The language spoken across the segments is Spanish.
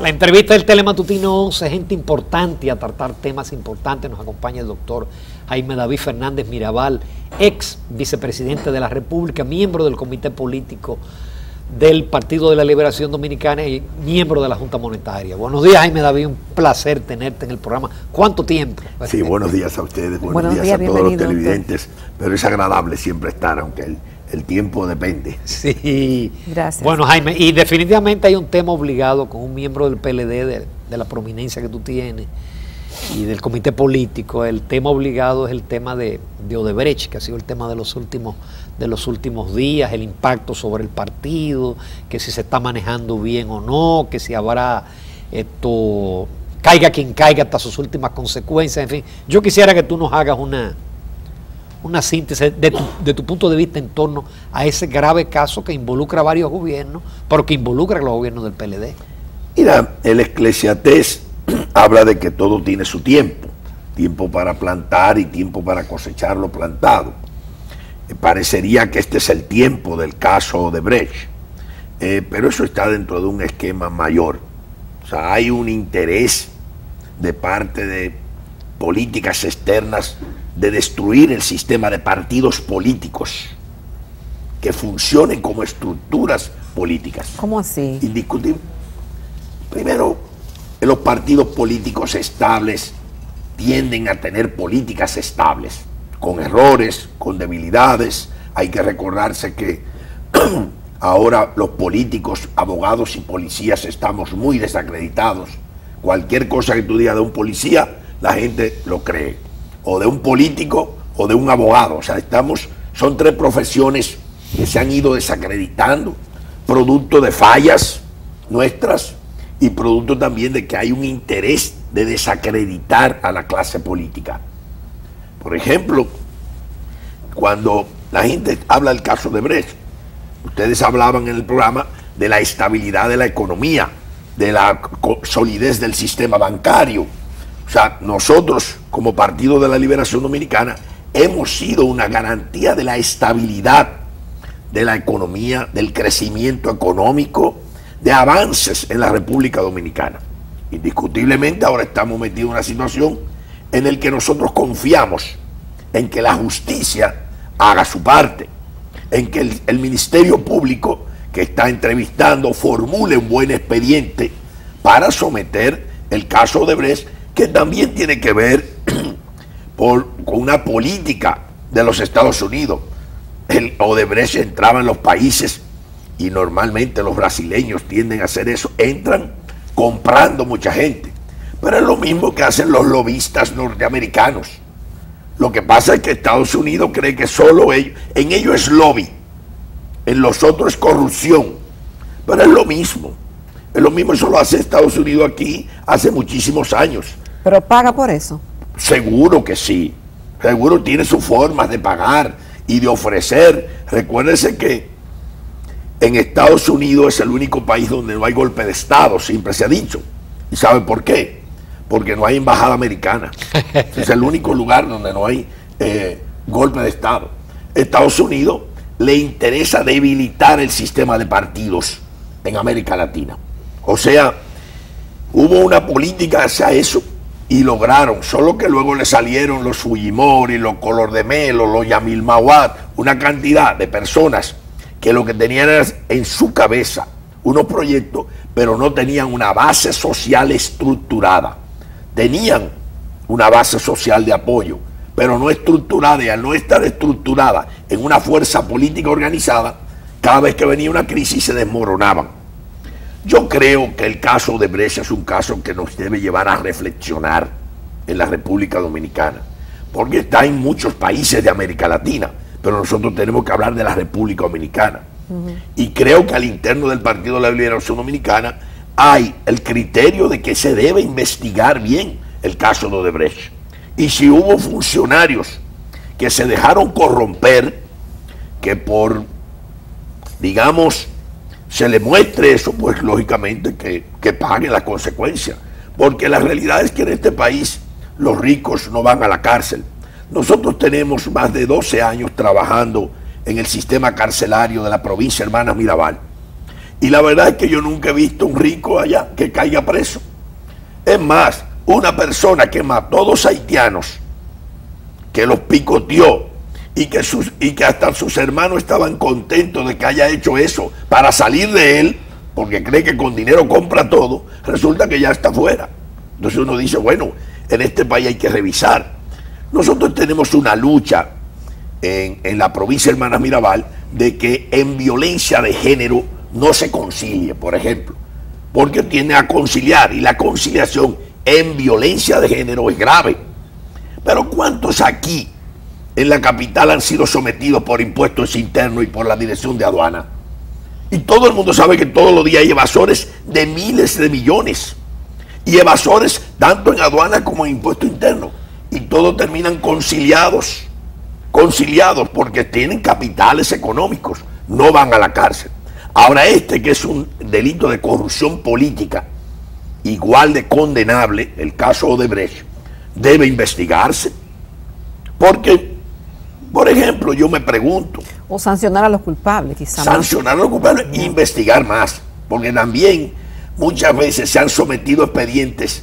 La entrevista del Telematutino 11, gente importante a tratar temas importantes. Nos acompaña el doctor Jaime David Fernández Mirabal, ex vicepresidente de la República, miembro del Comité Político del Partido de la Liberación Dominicana y miembro de la Junta Monetaria. Buenos días, Jaime David, un placer tenerte en el programa. ¿Cuánto tiempo? Sí, buenos días a ustedes, buenos días a todos los televidentes, pero es agradable siempre estar, aunque el tiempo depende. Sí. Gracias. Bueno, Jaime, y definitivamente hay un tema obligado con un miembro del PLD, de la prominencia que tú tienes, y del comité político. El tema obligado es el tema de Odebrecht, que ha sido el tema de los últimos días, el impacto sobre el partido, que si se está manejando bien o no, que si habrá caiga quien caiga hasta sus últimas consecuencias, en fin. Yo quisiera que tú nos hagas una síntesis de tu punto de vista en torno a ese grave caso que involucra a varios gobiernos, pero que involucra a los gobiernos del PLD. Mira, el Eclesiastés habla de que todo tiene su tiempo, tiempo para plantar y tiempo para cosechar lo plantado. Parecería que este es el tiempo del caso Odebrecht, pero eso está dentro de un esquema mayor. O sea, hay un interés de parte de políticas externas de destruir el sistema de partidos políticos que funcionen como estructuras políticas. ¿Cómo así? Indiscutible. Primero, los partidos políticos estables tienden a tener políticas estables, con errores, con debilidades. Hay que recordarse que ahora los políticos, abogados y policías estamos muy desacreditados. Cualquier cosa que tú digas de un policía, la gente lo cree, o de un político o de un abogado. O sea, son tres profesiones que se han ido desacreditando, producto de fallas nuestras y producto también de que hay un interés de desacreditar a la clase política. Por ejemplo, cuando la gente habla del caso de Odebrecht, ustedes hablaban en el programa de la estabilidad de la economía, de la solidez del sistema bancario. O sea, nosotros como Partido de la Liberación Dominicana hemos sido una garantía de la estabilidad de la economía, del crecimiento económico, de avances en la República Dominicana. Indiscutiblemente ahora estamos metidos en una situación en la que nosotros confiamos en que la justicia haga su parte, en que el Ministerio Público que está entrevistando formule un buen expediente para someter el caso Odebrecht, que también tiene que ver con una política de los Estados Unidos. El Odebrecht entraba en los países y normalmente los brasileños tienden a hacer eso, entran comprando mucha gente, pero es lo mismo que hacen los lobistas norteamericanos. Lo que pasa es que Estados Unidos cree que solo en ellos es lobby, en los otros es corrupción, pero es lo mismo, eso lo hace Estados Unidos aquí hace muchísimos años. ¿Pero paga por eso? Seguro que sí, seguro tiene sus formas de pagar y de ofrecer. Recuérdense que en Estados Unidos es el único país donde no hay golpe de Estado, siempre se ha dicho. ¿Y sabe por qué? Porque no hay embajada americana. Es el único lugar donde no hay golpe de Estado. Estados Unidos le interesa debilitar el sistema de partidos en América Latina. O sea, hubo una política hacia eso y lograron, solo que luego le salieron los Fujimori, los Color de Melo, los Yamil Mawad, una cantidad de personas que lo que tenían era en su cabeza unos proyectos, pero no tenían una base social estructurada. Tenían una base social de apoyo, pero no estructurada, y al no estar estructurada en una fuerza política organizada, cada vez que venía una crisis se desmoronaban. Yo creo que el caso de Odebrecht es un caso que nos debe llevar a reflexionar en la República Dominicana, porque está en muchos países de América Latina, pero nosotros tenemos que hablar de la República Dominicana. Y creo que al interno del Partido de la Liberación Dominicana hay el criterio de que se debe investigar bien el caso de Odebrecht. Y si hubo funcionarios que se dejaron corromper, que por, digamos, se le muestre eso, pues lógicamente que paguen las consecuencias. Porque la realidad es que en este país los ricos no van a la cárcel. Nosotros tenemos más de 12 años trabajando en el sistema carcelario de la provincia Hermanas Mirabal. Y la verdad es que yo nunca he visto un rico allá que caiga preso. Es más, una persona que mató a 2 haitianos, que los picoteó y que hasta sus hermanos estaban contentos de que haya hecho eso para salir de él, porque cree que con dinero compra todo, resulta que ya está fuera. Entonces uno dice, bueno, en este país hay que revisar. Nosotros tenemos una lucha en la provincia de Hermanas Mirabal de que en violencia de género no se concilie, por ejemplo, porque tiende a conciliar, y la conciliación en violencia de género es grave. Pero ¿cuántos aquí en la capital han sido sometidos por impuestos internos y por la dirección de aduana? Y todo el mundo sabe que todos los días hay evasores de miles de millones, y evasores tanto en aduana como en impuestos internos, y todos terminan conciliados porque tienen capitales económicos, no van a la cárcel. Ahora que es un delito de corrupción política, igual de condenable, el caso Odebrecht, debe investigarse. Porque, por ejemplo, yo me pregunto... O sancionar a los culpables, quizás. Sancionar a los culpables e investigar más. Porque también muchas veces se han sometido expedientes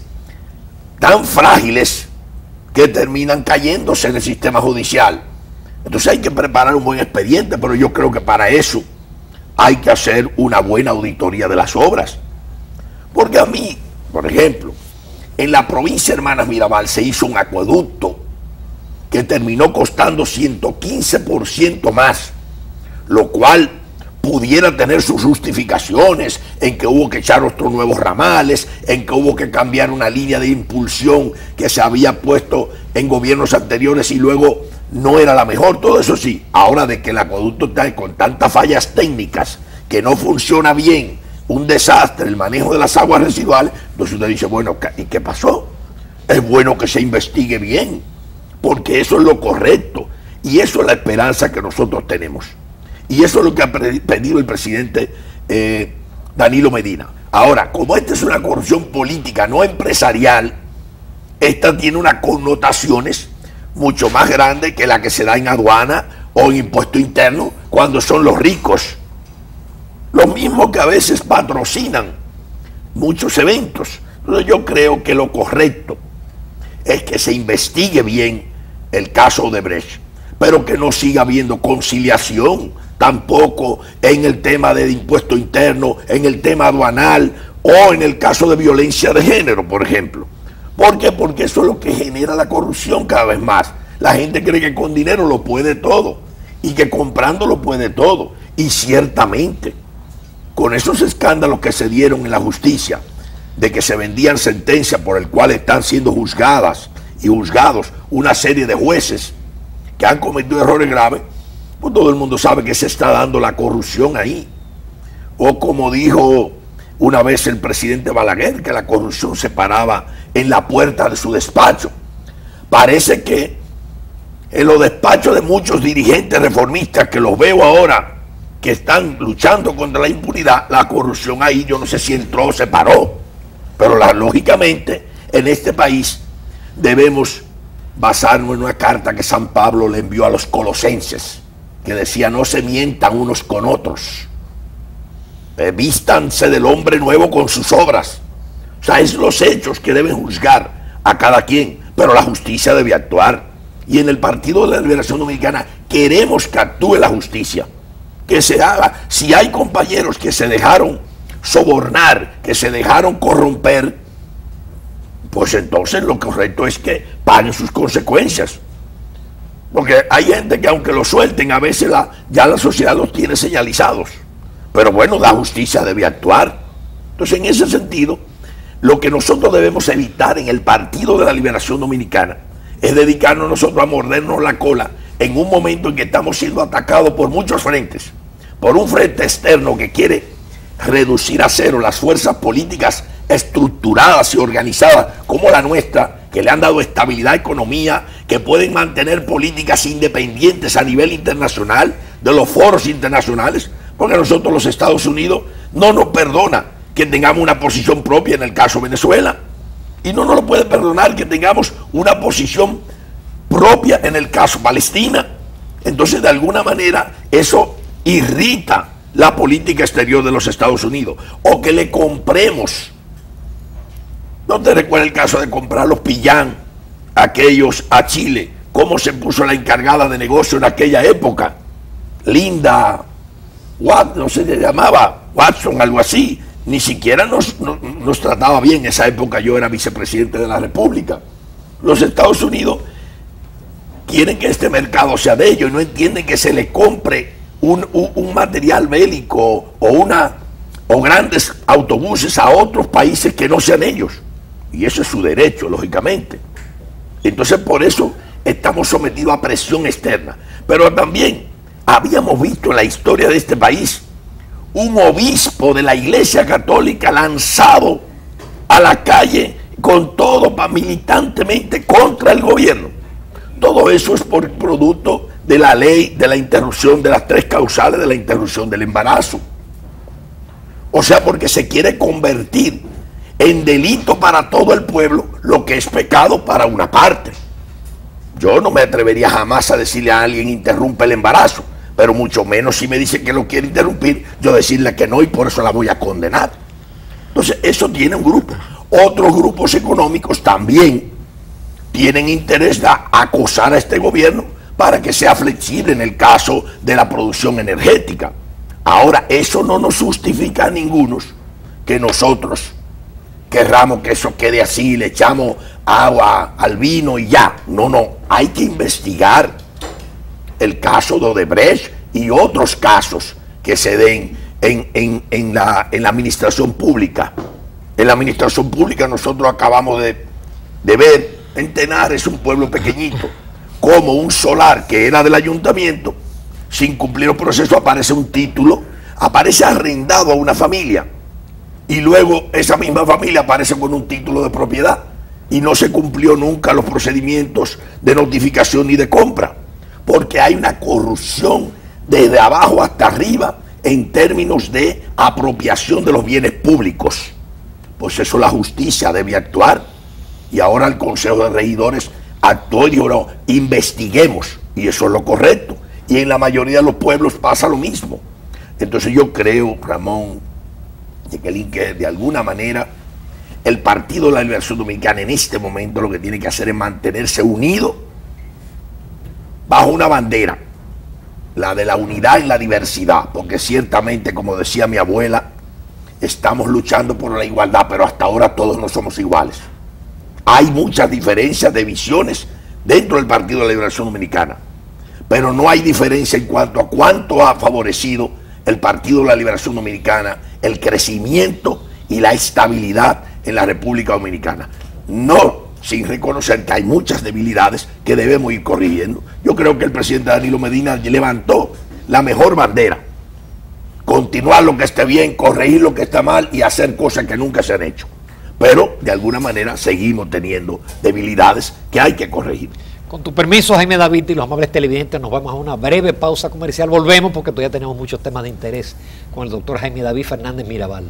tan frágiles que terminan cayéndose en el sistema judicial. Entonces hay que preparar un buen expediente, pero yo creo que para eso hay que hacer una buena auditoría de las obras. Porque a mí, por ejemplo, en la provincia de Hermanas Mirabal se hizo un acueducto que terminó costando 115% más, lo cual pudiera tener sus justificaciones en que hubo que echar otros nuevos ramales, en que hubo que cambiar una línea de impulsión que se había puesto en gobiernos anteriores y luego no era la mejor, todo eso sí. Ahora de que el acueducto está con tantas fallas técnicas que no funciona bien, un desastre el manejo de las aguas residuales, entonces usted dice, bueno, ¿y qué pasó? Es bueno que se investigue bien, porque eso es lo correcto, y eso es la esperanza que nosotros tenemos. Y eso es lo que ha pedido el presidente Danilo Medina. Ahora, como esta es una corrupción política, no empresarial, esta tiene unas connotaciones mucho más grandes que la que se da en aduana o en impuesto interno cuando son los ricos. Los mismos que a veces patrocinan muchos eventos. Entonces yo creo que lo correcto es que se investigue bien el caso Odebrecht, pero que no siga habiendo conciliación tampoco en el tema de impuesto interno, en el tema aduanal o en el caso de violencia de género, por ejemplo. ¿Por qué? Porque eso es lo que genera la corrupción cada vez más. La gente cree que con dinero lo puede todo y que comprando lo puede todo. Y ciertamente, con esos escándalos que se dieron en la justicia, de que se vendían sentencias por el cual están siendo juzgadas y juzgados una serie de jueces que han cometido errores graves, pues todo el mundo sabe que se está dando la corrupción ahí. O como dijo una vez el presidente Balaguer, que la corrupción se paraba en la puerta de su despacho. Parece que en los despachos de muchos dirigentes reformistas que los veo ahora, que están luchando contra la impunidad, la corrupción ahí yo no sé si entró o se paró. Pero lógicamente en este país debemos basarnos en una carta que San Pablo le envió a los colosenses, que decía: no se mientan unos con otros, vístanse del hombre nuevo con sus obras. O sea, es los hechos que deben juzgar a cada quien, pero la justicia debe actuar. Y en el Partido de la Liberación Dominicana queremos que actúe la justicia, que se haga. Si hay compañeros que se dejaron sobornar, que se dejaron corromper, pues entonces lo correcto es que paguen sus consecuencias. Porque hay gente que aunque lo suelten, a veces ya la sociedad los tiene señalizados. Pero bueno, la justicia debe actuar. Entonces, en ese sentido, lo que nosotros debemos evitar en el Partido de la Liberación Dominicana es dedicarnos nosotros a mordernos la cola en un momento en que estamos siendo atacados por muchos frentes. Por un frente externo que quiere reducir a cero las fuerzas políticas estructuradas y organizadas como la nuestra, que le han dado estabilidad a la economía, que pueden mantener políticas independientes a nivel internacional, de los foros internacionales, porque a nosotros los Estados Unidos no nos perdona que tengamos una posición propia en el caso Venezuela, y no nos lo puede perdonar que tengamos una posición propia en el caso Palestina. Entonces, de alguna manera, eso irrita la política exterior de los Estados Unidos, o que le compremos. ¿No te recuerdas el caso de comprar los Pillán, aquellos a Chile? ¿Cómo se puso la encargada de negocio en aquella época? Linda Watt, no se llamaba Watson, algo así. Ni siquiera nos trataba bien. En esa época yo era vicepresidente de la República. Los Estados Unidos quieren que este mercado sea de ellos y no entienden que se le compre un material bélico o grandes autobuses a otros países que no sean ellos. Y eso es su derecho, lógicamente. Entonces, por eso estamos sometidos a presión externa. Pero también habíamos visto en la historia de este país un obispo de la Iglesia Católica lanzado a la calle con todo militantemente contra el gobierno. Todo eso es por producto de la ley de la interrupción de las 3 causales de la interrupción del embarazo. O sea, porque se quiere convertir en delito para todo el pueblo lo que es pecado para una parte. Yo no me atrevería jamás a decirle a alguien interrumpe el embarazo, pero mucho menos si me dice que lo quiere interrumpir, yo decirle que no y por eso la voy a condenar. Entonces, eso tiene un grupo. Otros grupos económicos también tienen interés de acosar a este gobierno para que sea flexible en el caso de la producción energética. Ahora, eso no nos justifica a ninguno que nosotros querramos que eso quede así, le echamos agua al vino y ya. No, hay que investigar el caso de Odebrecht y otros casos que se den en la administración pública. En la administración pública nosotros acabamos de ver en Tenares, un pueblo pequeñito, como un solar que era del ayuntamiento, sin cumplir el proceso, aparece un título, aparece arrendado a una familia, y luego esa misma familia aparece con un título de propiedad, y no se cumplió nunca los procedimientos de notificación ni de compra, porque hay una corrupción desde abajo hasta arriba en términos de apropiación de los bienes públicos. Pues eso la justicia debe actuar, y ahora el Consejo de Regidores actuó y dijo, no, investiguemos, y eso es lo correcto, y en la mayoría de los pueblos pasa lo mismo. Entonces yo creo, Ramón, que de alguna manera el Partido de la Liberación Dominicana en este momento lo que tiene que hacer es mantenerse unido bajo una bandera, la de la unidad en la diversidad, porque ciertamente, como decía mi abuela, estamos luchando por la igualdad, pero hasta ahora todos no somos iguales. Hay muchas diferencias de visiones dentro del Partido de la Liberación Dominicana, pero no hay diferencia en cuanto a cuánto ha favorecido el Partido de la Liberación Dominicana el crecimiento y la estabilidad en la República Dominicana. No sin reconocer que hay muchas debilidades que debemos ir corrigiendo. Yo creo que el presidente Danilo Medina levantó la mejor bandera: continuar lo que esté bien, corregir lo que está mal y hacer cosas que nunca se han hecho. Pero de alguna manera seguimos teniendo debilidades que hay que corregir. Con tu permiso, Jaime David y los amables televidentes, nos vamos a una breve pausa comercial. Volvemos porque todavía tenemos muchos temas de interés con el doctor Jaime David Fernández Mirabal.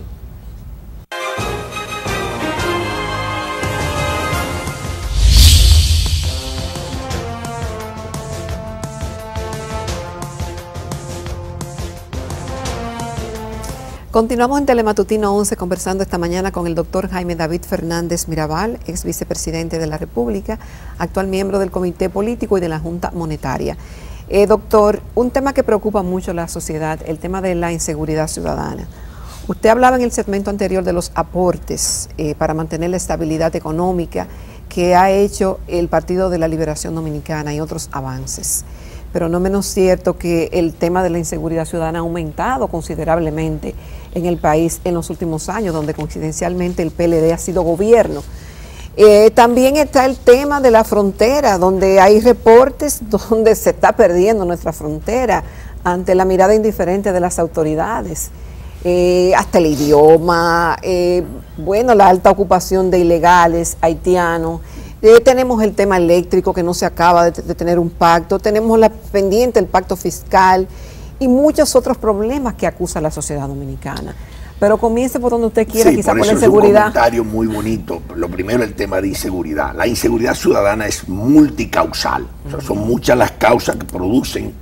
Continuamos en Telematutino 11 conversando esta mañana con el doctor Jaime David Fernández Mirabal, ex vicepresidente de la República, actual miembro del Comité Político y de la Junta Monetaria. Doctor, un tema que preocupa mucho a la sociedad, el tema de la inseguridad ciudadana. Usted hablaba en el segmento anterior de los aportes para mantener la estabilidad económica que ha hecho el Partido de la Liberación Dominicana y otros avances. Pero no menos cierto que el tema de la inseguridad ciudadana ha aumentado considerablemente en el país en los últimos años, donde coincidencialmente el PLD ha sido gobierno. También está el tema de la frontera, donde hay reportes donde se está perdiendo nuestra frontera ante la mirada indiferente de las autoridades. Hasta el idioma, la alta ocupación de ilegales, haitianos. Tenemos el tema eléctrico que no se acaba de tener un pacto, tenemos la pendiente el pacto fiscal y muchos otros problemas que acusa la sociedad dominicana. Pero comience por donde usted quiera, quizá por la inseguridad. Es un comentario muy bonito. Lo primero, el tema de inseguridad. La inseguridad ciudadana es multicausal. O sea, son muchas las causas que producen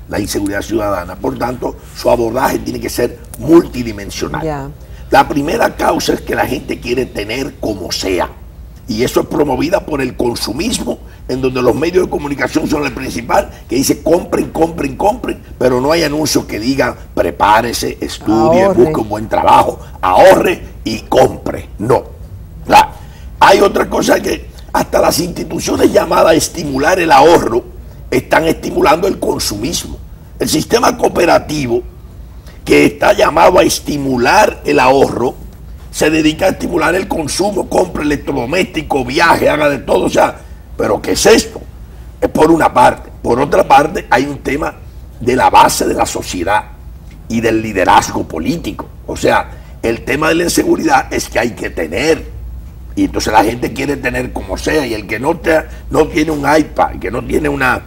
la inseguridad ciudadana. Por tanto, su abordaje tiene que ser multidimensional. Ya. La primera causa es que la gente quiere tener como sea. Y eso es promovida por el consumismo, en donde los medios de comunicación son el principal, que dice compren, compren, compren, pero no hay anuncios que digan prepárese, estudie, Ahorre. busque un buen trabajo, ahorre y compre. No. Claro. Hay otra cosa que hasta las instituciones llamadas a estimular el ahorro están estimulando el consumismo. El sistema cooperativo, que está llamado a estimular el ahorro, se dedica a estimular el consumo, compra electrodoméstico, viaje, haga de todo. O sea, ¿pero qué es esto? Es por una parte. Por otra parte, hay un tema de la base de la sociedad y del liderazgo político. O sea, el tema de la inseguridad es que hay que tener. Y entonces la gente quiere tener como sea. Y el que no tiene un iPad, el que no tiene una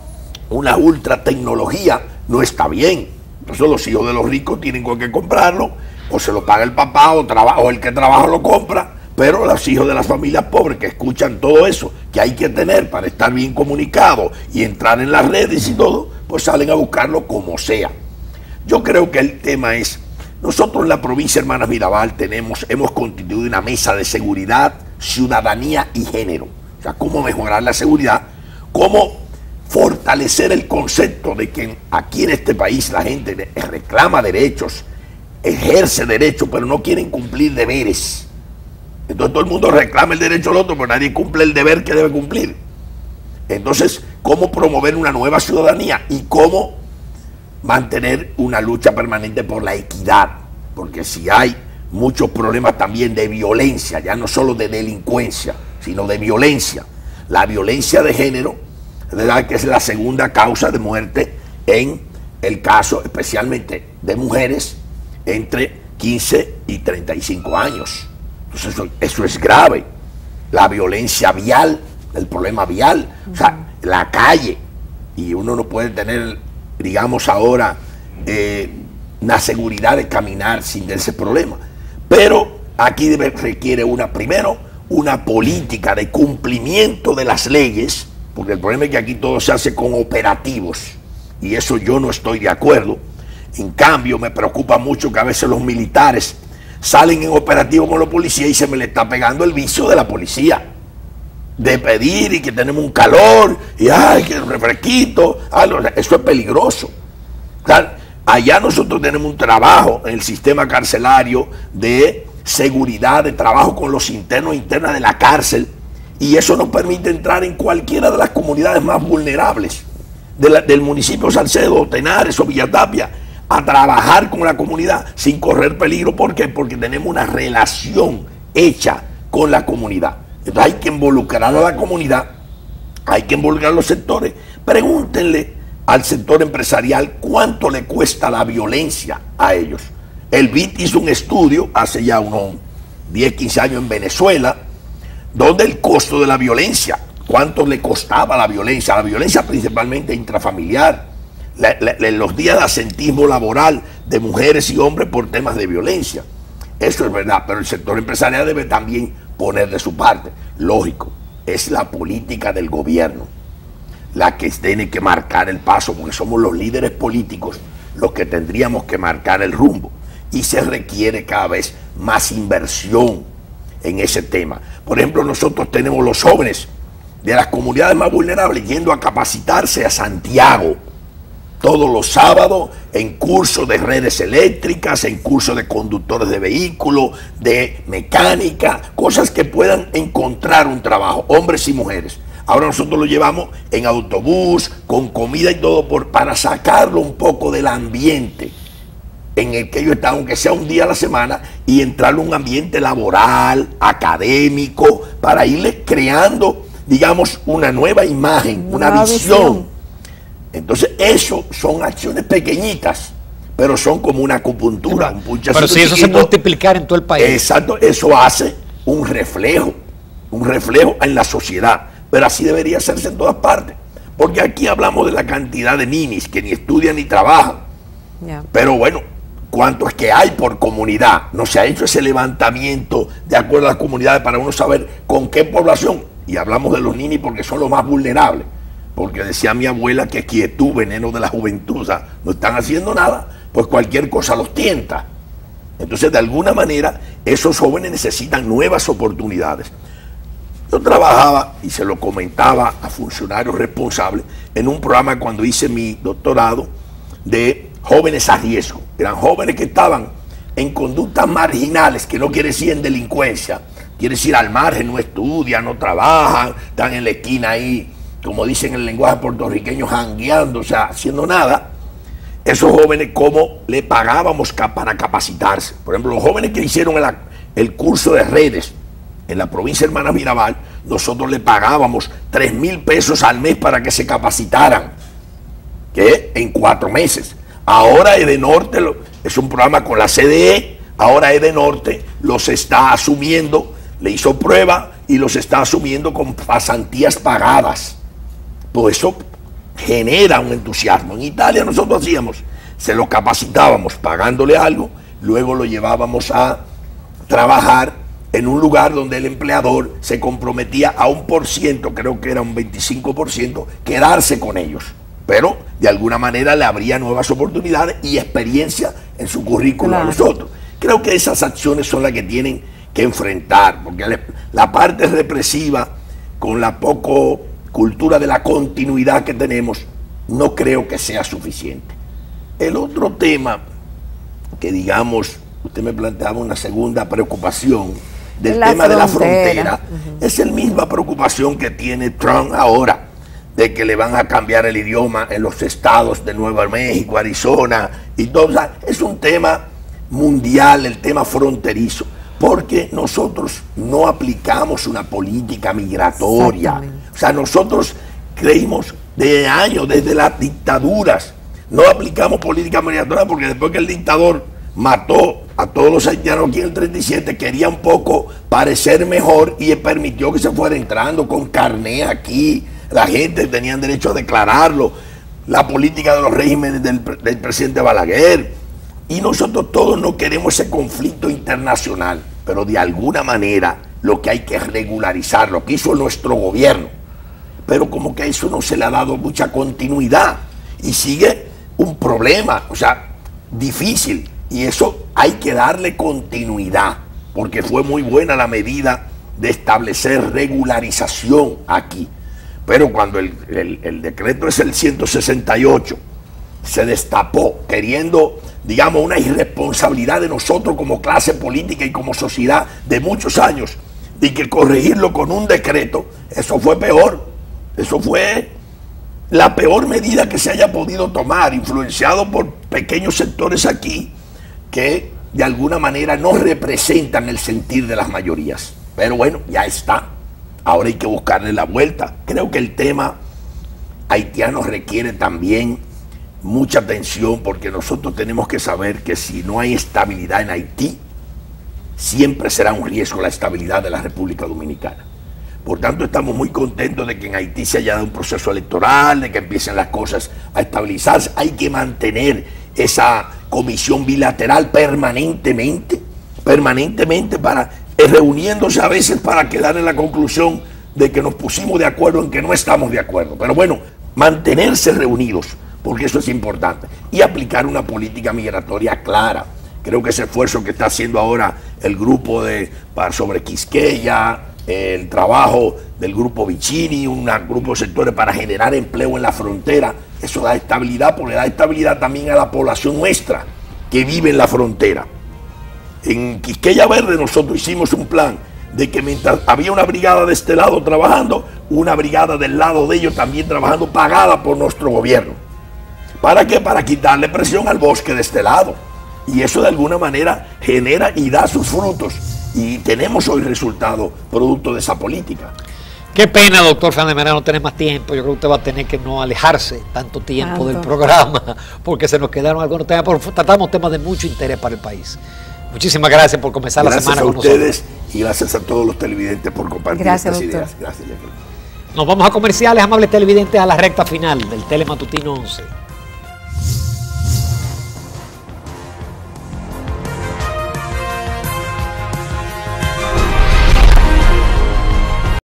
ultra tecnología, no está bien. Entonces los hijos de los ricos tienen que comprarlo, o se lo paga el papá, o el que trabaja lo compra, pero los hijos de las familias pobres que escuchan todo eso que hay que tener para estar bien comunicados y entrar en las redes y todo, pues salen a buscarlo como sea. Yo creo que el tema es, nosotros en la provincia Hermanas Mirabal hemos constituido una mesa de seguridad, ciudadanía y género. O sea, cómo mejorar la seguridad, cómo fortalecer el concepto de que aquí en este país la gente reclama derechos, ejerce derechos, pero no quieren cumplir deberes. Entonces todo el mundo reclama el derecho al otro, pero nadie cumple el deber que debe cumplir. Entonces, ¿cómo promover una nueva ciudadanía? Y cómo mantener una lucha permanente por la equidad. Porque si hay muchos problemas también de violencia, ya no solo de delincuencia, sino de violencia. La violencia de género, ¿verdad?, que es la segunda causa de muerte en el caso especialmente de mujeres entre 15 y 35 años. Entonces eso es grave. La violencia vial, el problema vial, o sea, la calle, y uno no puede tener, digamos ahora, una seguridad de caminar sin ese problema. Pero aquí requiere primero una política de cumplimiento de las leyes, porque el problema es que aquí todo se hace con operativos, y eso yo no estoy de acuerdo. En cambio, me preocupa mucho que a veces los militares salen en operativo con los policías y se me le está pegando el vicio de la policía, de pedir y que tenemos un calor, y ay, que refresquito, eso es peligroso. O sea, allá nosotros tenemos un trabajo en el sistema carcelario de seguridad, de trabajo con los internos e internas de la cárcel, y eso nos permite entrar en cualquiera de las comunidades más vulnerables del municipio Salcedo, Tenares o Villatapia, a trabajar con la comunidad sin correr peligro. ¿Por qué? Porque tenemos una relación hecha con la comunidad. Entonces hay que involucrar a la comunidad, hay que involucrar a los sectores. Pregúntenle al sector empresarial cuánto le cuesta la violencia a ellos. El BID hizo un estudio hace ya unos 10, 15 años en Venezuela, donde el costo de la violencia, cuánto le costaba la violencia principalmente intrafamiliar, los días de asentismo laboral de mujeres y hombres por temas de violencia. Eso es verdad, pero el sector empresarial debe también poner de su parte. Lógico, es la política del gobierno la que tiene que marcar el paso, porque somos los líderes políticos los que tendríamos que marcar el rumbo, y se requiere cada vez más inversión en ese tema. Por ejemplo, nosotros tenemos los jóvenes de las comunidades más vulnerables yendo a capacitarse a Santiago todos los sábados en cursos de redes eléctricas, en cursos de conductores de vehículos, de mecánica, cosas que puedan encontrar un trabajo, hombres y mujeres. Ahora nosotros lo llevamos en autobús, con comida y todo, para sacarlo un poco del ambiente en el que ellos están, aunque sea un día a la semana, y entrarlo en un ambiente laboral, académico, para irle creando, digamos, una nueva imagen, una visión. Entonces, eso son acciones pequeñitas, pero son como una acupuntura. Pero si eso se multiplicar en todo el país. Exacto, eso hace un reflejo en la sociedad. Pero así debería hacerse en todas partes. Porque aquí hablamos de la cantidad de ninis que ni estudian ni trabajan. Yeah. Pero bueno, ¿cuánto es que hay por comunidad? No se ha hecho ese levantamiento de acuerdo a las comunidades para uno saber con qué población. Y hablamos de los ninis porque son los más vulnerables. porque decía mi abuela que quietud, veneno de la juventud, o sea, no están haciendo nada, pues cualquier cosa los tienta. Entonces, de alguna manera, esos jóvenes necesitan nuevas oportunidades. Yo trabajaba, y se lo comentaba a funcionarios responsables, en un programa cuando hice mi doctorado de jóvenes a riesgo. Eran jóvenes que estaban en conductas marginales, que no quiere decir en delincuencia, quiere decir al margen, no estudian, no trabajan, están en la esquina ahí, como dicen en el lenguaje puertorriqueño, jangueando, o sea, haciendo nada. Esos jóvenes, ¿cómo le pagábamos para capacitarse? Por ejemplo, los jóvenes que hicieron el curso de redes en la provincia de Hermanas Mirabal, nosotros le pagábamos 3,000 pesos al mes para que se capacitaran, que en 4 meses. Ahora Edenorte, es un programa con la CDE, ahora Edenorte los está asumiendo, le hizo prueba y los está asumiendo con pasantías pagadas. Pues eso genera un entusiasmo. En Italia nosotros hacíamos, se lo capacitábamos pagándole algo, luego lo llevábamos a trabajar en un lugar donde el empleador se comprometía a un por ciento, creo que era un 25%, quedarse con ellos. Pero de alguna manera le habría nuevas oportunidades y experiencia en su currículo a nosotros. Creo que esas acciones son las que tienen que enfrentar, porque la parte represiva, con la poco cultura de la continuidad que tenemos, no creo que sea suficiente. El otro tema que, digamos, usted me planteaba una segunda preocupación del tema de la frontera, es la misma preocupación que tiene Trump ahora, de que le van a cambiar el idioma en los estados de Nuevo México, Arizona y todo. O sea, es un tema mundial, el tema fronterizo, porque nosotros no aplicamos una política migratoria. O sea, nosotros creímos de años, desde las dictaduras, no aplicamos política migratoria, porque después que el dictador mató a todos los haitianos aquí en el 37, quería un poco parecer mejor y permitió que se fuera entrando con carné aquí. La gente tenía derecho a declararlo, la política de los regímenes del presidente Balaguer. Y nosotros todos no queremos ese conflicto internacional, pero de alguna manera lo que hay que regularizar, lo que hizo nuestro gobierno. Pero como que a eso no se le ha dado mucha continuidad y sigue un problema, o sea, difícil. Y eso hay que darle continuidad, porque fue muy buena la medida de establecer regularización aquí. Pero cuando el decreto es el 168, se destapó queriendo, digamos, una irresponsabilidad de nosotros como clase política y como sociedad de muchos años, y que corregirlo con un decreto, eso fue peor. Eso fue la peor medida que se haya podido tomar, influenciado por pequeños sectores aquí que de alguna manera no representan el sentir de las mayorías. Pero bueno, ya está. Ahora hay que buscarle la vuelta. Creo que el tema haitiano requiere también mucha atención, porque nosotros tenemos que saber que si no hay estabilidad en Haití, siempre será un riesgo la estabilidad de la República Dominicana. Por tanto, estamos muy contentos de que en Haití se haya dado un proceso electoral, de que empiecen las cosas a estabilizarse. Hay que mantener esa comisión bilateral permanentemente, para reuniéndose a veces para quedar en la conclusión de que nos pusimos de acuerdo en que no estamos de acuerdo. Pero bueno, mantenerse reunidos, porque eso es importante, y aplicar una política migratoria clara. Creo que ese esfuerzo que está haciendo ahora el grupo sobre Quisqueya, el trabajo del grupo Vicini, un grupo de sectores para generar empleo en la frontera, eso da estabilidad, porque da estabilidad también a la población nuestra que vive en la frontera. En Quisqueya Verde nosotros hicimos un plan de que mientras había una brigada de este lado trabajando, una brigada del lado de ellos también trabajando, pagada por nuestro gobierno. ¿Para qué? Para quitarle presión al bosque de este lado. Y eso de alguna manera genera y da sus frutos. Y tenemos hoy resultados producto de esa política. Qué pena, doctor Fernández Mirabal, no tener más tiempo. Yo creo que usted va a tener que no alejarse tanto tiempo del programa, porque se nos quedaron algunos temas, pero tratamos temas de mucho interés para el país. Muchísimas gracias por comenzar la semana con nosotros. Gracias a ustedes y gracias a todos los televidentes por compartir estas ideas. Gracias. Nos vamos a comerciales, amables televidentes, a la recta final del Telematutino 11.